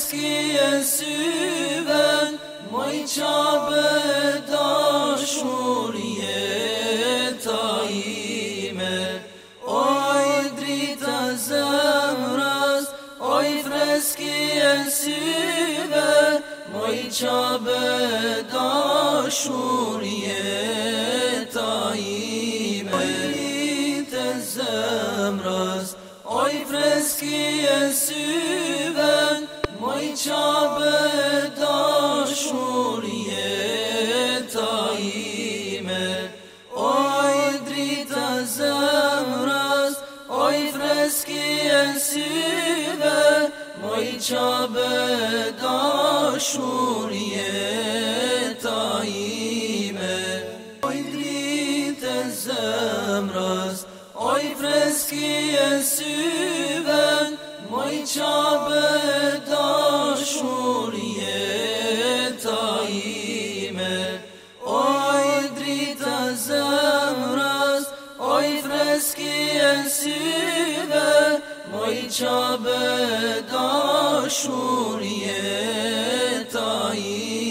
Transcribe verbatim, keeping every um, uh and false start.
freski e syve, moj qabe dashurie ta ime. Oj drita zemrës, oj freski e syve, moj qabe dashurie ta ime. Oj drita zemrës, oj freski e syve, moj qabe dashurie ta ime. Oj drita zemrës, oj freski e syve, moj qabe dashurie ta ime. Oj drita zemrës, oj freski e syve, moj qabe dashurie ta ime. Oj drita zemrës, oj freski e syve, moj qabe dashurie ta ime.